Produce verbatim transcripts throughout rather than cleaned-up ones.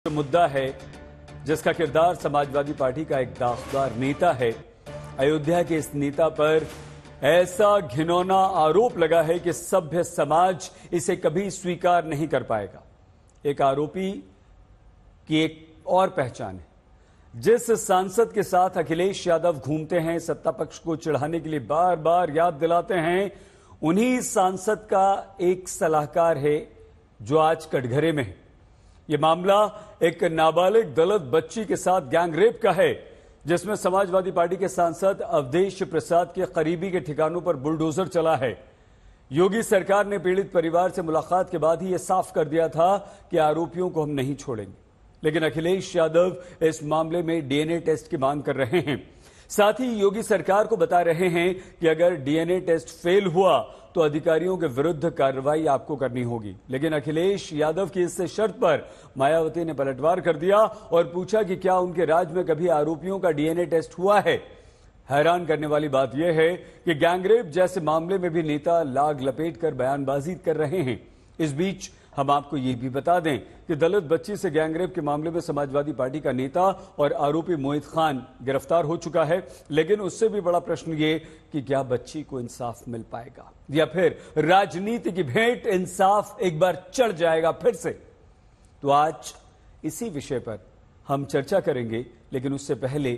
मुद्दा है जिसका किरदार समाजवादी पार्टी का एक दागदार नेता है। अयोध्या के इस नेता पर ऐसा घिनौना आरोप लगा है कि सभ्य समाज इसे कभी स्वीकार नहीं कर पाएगा। एक आरोपी की एक और पहचान है। जिस सांसद के साथ अखिलेश यादव घूमते हैं, सत्ता पक्ष को चिढ़ाने के लिए बार बार याद दिलाते हैं, उन्हीं सांसद का एक सलाहकार है जो आज कटघरे में है। यह मामला एक नाबालिग दलित बच्ची के साथ गैंगरेप का है, जिसमें समाजवादी पार्टी के सांसद अवधेश प्रसाद के करीबी के ठिकानों पर बुलडोजर चला है। योगी सरकार ने पीड़ित परिवार से मुलाकात के बाद ही यह साफ कर दिया था कि आरोपियों को हम नहीं छोड़ेंगे, लेकिन अखिलेश यादव इस मामले में डीएनए टेस्ट की मांग कर रहे हैं। साथ ही योगी सरकार को बता रहे हैं कि अगर डीएनए टेस्ट फेल हुआ तो अधिकारियों के विरुद्ध कार्रवाई आपको करनी होगी। लेकिन अखिलेश यादव की इस शर्त पर मायावती ने पलटवार कर दिया और पूछा कि क्या उनके राज्य में कभी आरोपियों का डीएनए टेस्ट हुआ है। हैरान करने वाली बात यह है कि गैंगरेप जैसे मामले में भी नेता लाग लपेटकर बयानबाजी कर रहे हैं। इस बीच हम आपको यह भी बता दें कि दलित बच्ची से गैंगरेप के मामले में समाजवादी पार्टी का नेता और आरोपी मोहित खान गिरफ्तार हो चुका है। लेकिन उससे भी बड़ा प्रश्न ये कि क्या बच्ची को इंसाफ मिल पाएगा या फिर राजनीति की भेंट इंसाफ एक बार चढ़ जाएगा फिर से। तो आज इसी विषय पर हम चर्चा करेंगे, लेकिन उससे पहले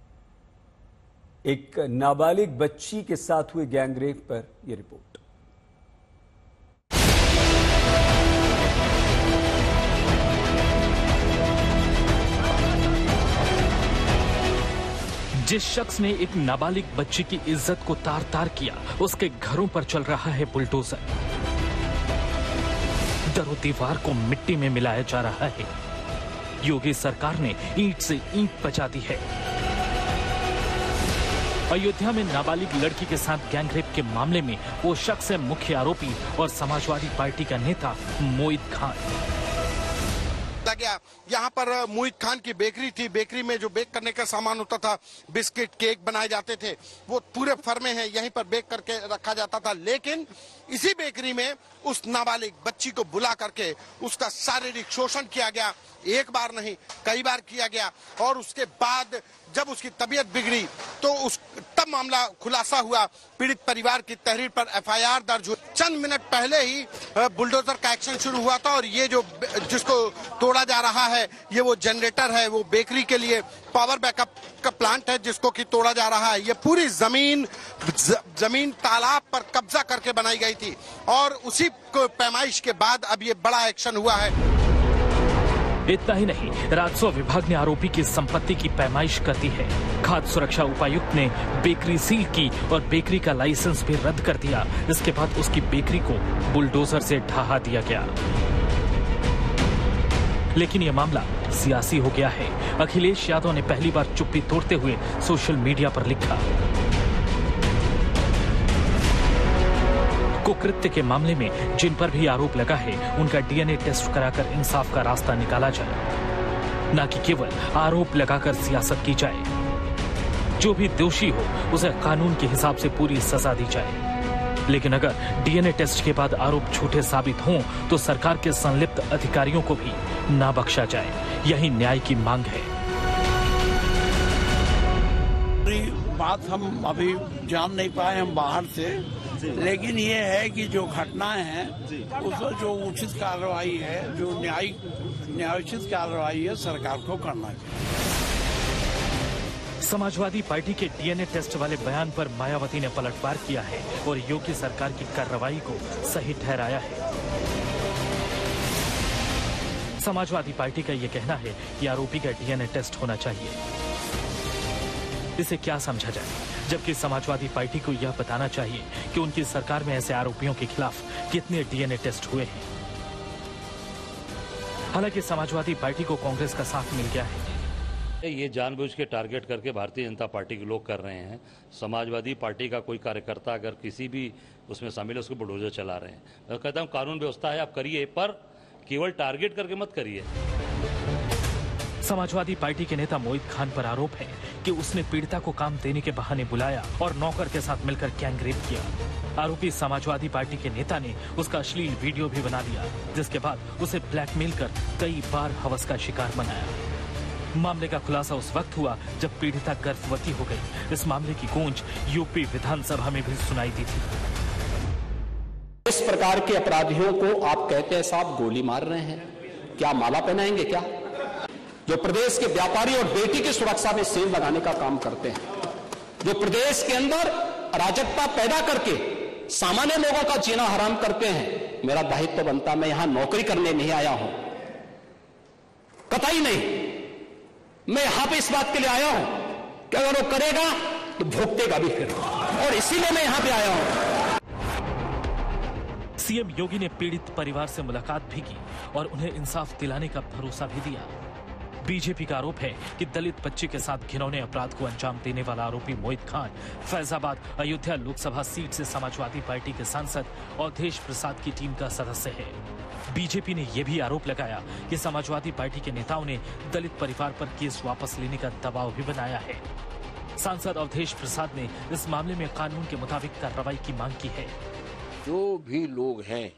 एक नाबालिग बच्ची के साथ हुए गैंगरेप पर यह रिपोर्ट। जिस शख्स ने एक नाबालिग बच्ची की इज्जत को तार तार किया, उसके घरों पर चल रहा है बुलडोजर। दरो दीवार को मिट्टी में मिलाया जा रहा है। योगी सरकार ने ईंट से ईंट बचा दी है। अयोध्या में नाबालिग लड़की के साथ गैंगरेप के मामले में वो शख्स है मुख्य आरोपी और समाजवादी पार्टी का नेता मोहित खान। गया यहाँ पर मोहित खान की बेकरी थी। बेकरी में जो बेक करने का सामान होता था, बिस्किट केक बनाए जाते थे, वो पूरे फर्मे हैं यहीं पर बेक करके रखा जाता था। लेकिन इसी बेकरी में उस नाबालिग बच्ची को बुला करके उसका शारीरिक शोषण किया गया। एक बार नहीं, कई बार किया गया। और उसके बाद जब उसकी तबीयत बिगड़ी तो उस तब मामला खुलासा हुआ। पीड़ित परिवार की तहरीर पर एफआईआर दर्ज हुई। चंद मिनट पहले ही बुलडोजर का एक्शन शुरू हुआ था और ये जो जिसको तोड़ा जा रहा है ये वो जनरेटर है, वो बेकरी के लिए पावर बैकअप का प्लांट है जिसको कि तोड़ा जा रहा है। ये पूरी जमीन ज, जमीन तालाब पर कब्जा करके बनाई गई थी और उसी पैमाइश के बाद अब ये बड़ा एक्शन हुआ है। इतना ही नहीं, राजस्व विभाग ने आरोपी की संपत्ति की पैमाइश कर दी है। खाद्य सुरक्षा उपायुक्त ने बेकरी सील की और बेकरी का लाइसेंस भी रद्द कर दिया। इसके बाद उसकी बेकरी को बुलडोजर से ढहा दिया गया। लेकिन यह मामला सियासी हो गया है। अखिलेश यादव ने पहली बार चुप्पी तोड़ते हुए सोशल मीडिया पर लिखा, कुकृत्य के मामले में जिन पर भी आरोप लगा है उनका डीएनए टेस्ट कराकर इंसाफ का रास्ता निकाला जाए, न कि केवल आरोप लगाकर सियासत की जाए। जो भी दोषी हो उसे कानून के हिसाब से पूरी सजा दी जाए। लेकिन अगर डीएनए टेस्ट के बाद आरोप झूठे साबित हों तो सरकार के संलिप्त अधिकारियों को भी ना बख्शा जाए। यही न्याय की मांग है। बात हम अभी जान नहीं पाए हम बाहर से, लेकिन ये है कि जो घटनाएं हैं उसमें जो उचित कार्रवाई है, जो न्यायिक न्यायोचित कार्रवाई है, सरकार को करना चाहिए। समाजवादी पार्टी के डीएनए टेस्ट वाले बयान पर मायावती ने पलटवार किया है और योगी सरकार की कार्रवाई को सही ठहराया है। समाजवादी पार्टी का यह कहना है कि आरोपी का डीएनए टेस्ट होना चाहिए। इसे क्या समझा जाए, जबकि समाजवादी पार्टी को यह बताना चाहिए कि उनकी सरकार में ऐसे आरोपियों के खिलाफ कितने डीएनए टेस्ट हुए हैं। हालांकि समाजवादी पार्टी को कांग्रेस का साथ मिल गया है। ये जानबूझ के टारगेट करके भारतीय जनता पार्टी के लोग कर रहे हैं। समाजवादी पार्टी का कोई कार्यकर्ता अगर किसी भी उसमें शामिल है उसको बुलडोजर चला रहे हैं। मैं कहता हूँ कानून व्यवस्था है, आप करिए, पर केवल टारगेट करके मत करिए। समाजवादी पार्टी के नेता मोहित खान पर आरोप है कि उसने पीड़िता को काम देने के बहाने बुलाया और नौकर के साथ मिलकर गैंगरेप किया। आरोपी समाजवादी पार्टी के नेता ने उसका अश्लील वीडियो भी बना लिया, जिसके बाद उसे ब्लैकमेल कर कई बार हवस का शिकार बनाया। मामले का खुलासा उस वक्त हुआ जब पीड़िता गर्भवती हो गई। इस मामले की गूंज यूपी विधानसभा में भी सुनाई दी थी। इस प्रकार के अपराधियों को आप कहते हैं साहब गोली मार रहे हैं, क्या माला पहनाएंगे क्या? जो प्रदेश के व्यापारी और बेटी की सुरक्षा में सेल लगाने का काम करते हैं, जो प्रदेश के अंदर अराजकता पैदा करके सामान्य लोगों का जीना हराम करते हैं, मेरा दायित्व तो बनता, मैं यहां नौकरी करने नहीं आया हूं, कतई नहीं। मैं यहां पे इस बात के लिए आया हूं कि अगर वो करेगा तो भुगतेगा भी फिर, और इसीलिए मैं यहां पे आया हूं। सीएम योगी ने पीड़ित परिवार से मुलाकात भी की और उन्हें इंसाफ दिलाने का भरोसा भी दिया। बीजेपी का आरोप है कि दलित बच्चे के साथ घिनौने अपराध को अंजाम देने वाला आरोपी मोहित खान फैजाबाद अयोध्या लोकसभा सीट से समाजवादी पार्टी के सांसद अवधेश प्रसाद की टीम का सदस्य है। बीजेपी ने यह भी आरोप लगाया कि समाजवादी पार्टी के नेताओं ने दलित परिवार पर केस वापस लेने का दबाव भी बनाया है। सांसद अवधेश प्रसाद ने इस मामले में कानून के मुताबिक कार्रवाई की मांग की है। जो भी लोग हैं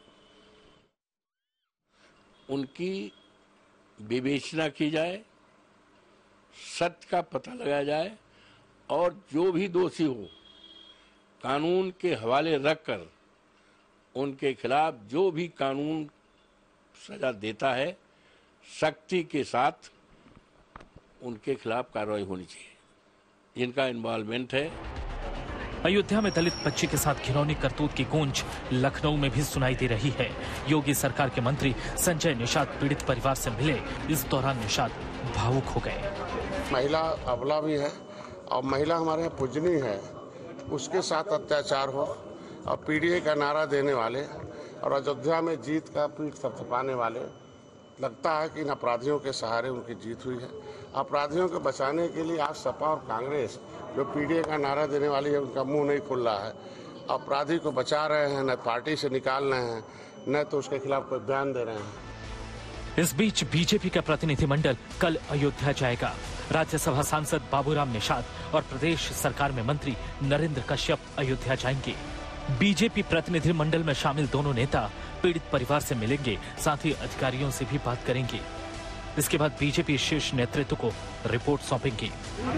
उनकी विवेचना की जाए, सत्य का पता लगाया जाए, और जो भी दोषी हो कानून के हवाले रखकर उनके खिलाफ जो भी कानून सजा देता है सख्ती के साथ उनके खिलाफ कार्रवाई होनी चाहिए, जिनका इन्वॉल्वमेंट है। अयोध्या में दलित बच्चे के साथ घिनौनी करतूत की गूंज लखनऊ में भी सुनाई दे रही है। योगी सरकार के मंत्री संजय निषाद पीड़ित परिवार से मिले। इस दौरान निषाद भावुक हो गए। महिला अबला भी है और महिला हमारे यहाँ पूजनीय है, उसके साथ अत्याचार हो और पीडीए का नारा देने वाले और अयोध्या में जीत का पीठ थपथपाने वाले, लगता है कि इन अपराधियों के सहारे उनकी जीत हुई है। अपराधियों को बचाने के लिए आज सपा और कांग्रेस जो पीडीए का नारा देने वाली है उनका मुंह नहीं खुल रहा है। अपराधी को बचा रहे हैं, न पार्टी से निकाल रहे हैं, न तो उसके खिलाफ कोई बयान दे रहे हैं। इस बीच बीजेपी का प्रतिनिधिमंडल कल अयोध्या जाएगा। राज्यसभा सांसद बाबूराम निषाद और प्रदेश सरकार में मंत्री नरेंद्र कश्यप अयोध्या जाएंगे। बीजेपी प्रतिनिधिमंडल में शामिल दोनों नेता पीड़ित परिवार से मिलेंगे, साथ ही अधिकारियों से भी बात करेंगे। इसके बाद बीजेपी शीर्ष नेतृत्व को रिपोर्ट सौंपेंगे।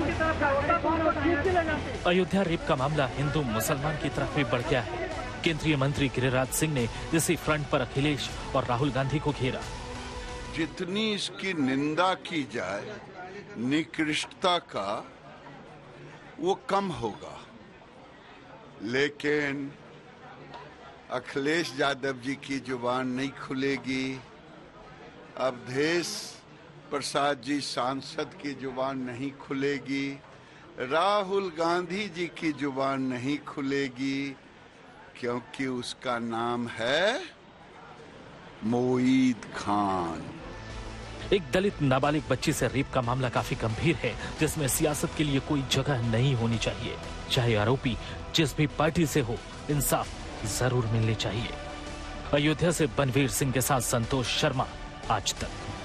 अयोध्या रेप का मामला हिंदू मुसलमान की तरफ भी बढ़ गया है। केंद्रीय मंत्री गिरिराज सिंह ने इसी फ्रंट पर अखिलेश और राहुल गांधी को घेरा। जितनी इसकी निंदा की जाए निकृष्टता का, वो कम होगा, लेकिन अखिलेश यादव जी की जुबान नहीं खुलेगी, अवधेश प्रसाद जी सांसद की जुबान नहीं खुलेगी, राहुल गांधी जी की जुबान नहीं खुलेगी, क्योंकि उसका नाम है मोहित खान। एक दलित नाबालिग बच्ची से रेप का मामला काफी गंभीर है, जिसमें सियासत के लिए कोई जगह नहीं होनी चाहिए। चाहे आरोपी जिस भी पार्टी से हो, इंसाफ जरूर मिलनी चाहिए। अयोध्या से बनवीर सिंह के साथ संतोष शर्मा, आज तक।